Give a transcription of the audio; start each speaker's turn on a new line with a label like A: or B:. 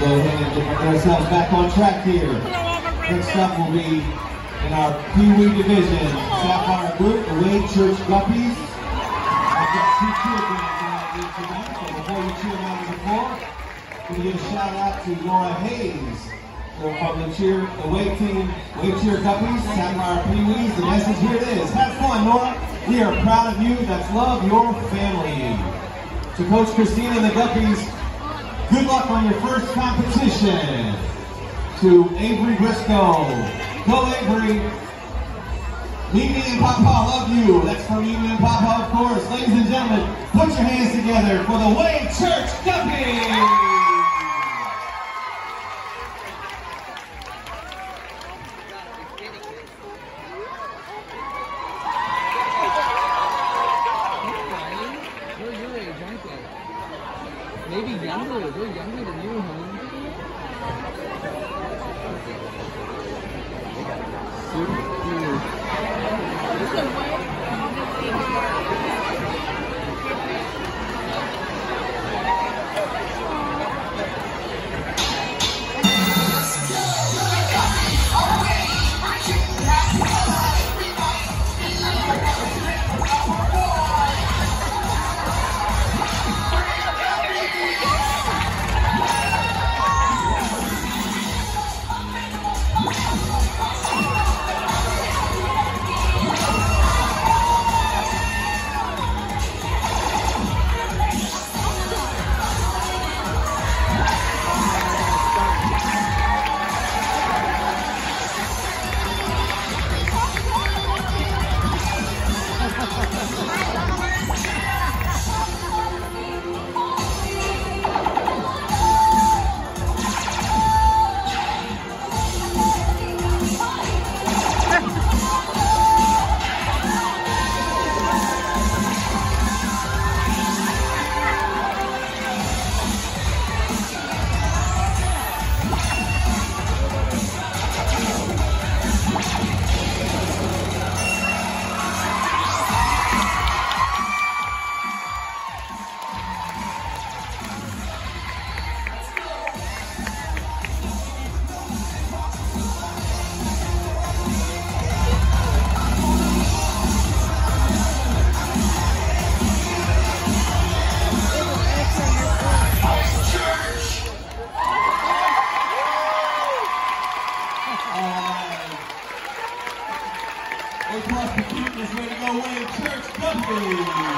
A: go ahead and get ourselves back on track here. Next up will be in our Pee Wee division, Sapphire Group, the Wade Church Guppies. I've got two cheer bands in that league tonight, so before you cheer down to the floor, I'm going to give a shout out to Laura Hayes from the Wade team, Wade Cheer Guppies, Sapphire Pee Wees. The message here it is: have fun, Laura. We are proud of you. That's love your family. To Coach Christina and the Guppies, good luck on your first competition. To Avery Briscoe, go Avery. Mimi and Papa love you. That's from Mimi and Papa, of course. Ladies and gentlemen, put your hands together for the Wade Church Guppies.
B: Maybe younger, they're younger than you, huh?
A: A plus the cuteness, way to go, Wade Church Guppies.